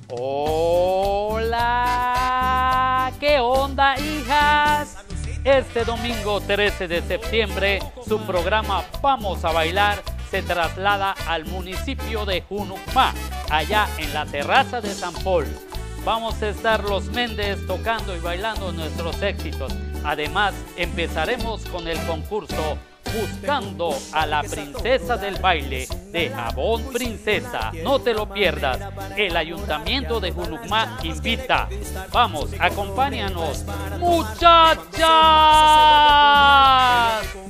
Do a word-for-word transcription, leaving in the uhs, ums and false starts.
Hola, ¿qué onda, hijas? Este domingo trece de septiembre, su programa Vamos a Bailar se traslada al municipio de Junucmá, allá en la terraza de San Paul. Vamos a estar los Méndez tocando y bailando nuestros éxitos. Además, empezaremos con el concurso Buscando a la Princesa del Baile de Jabón Princesa. No te lo pierdas. El Ayuntamiento de Junucmá invita. Vamos, acompáñanos, muchachas.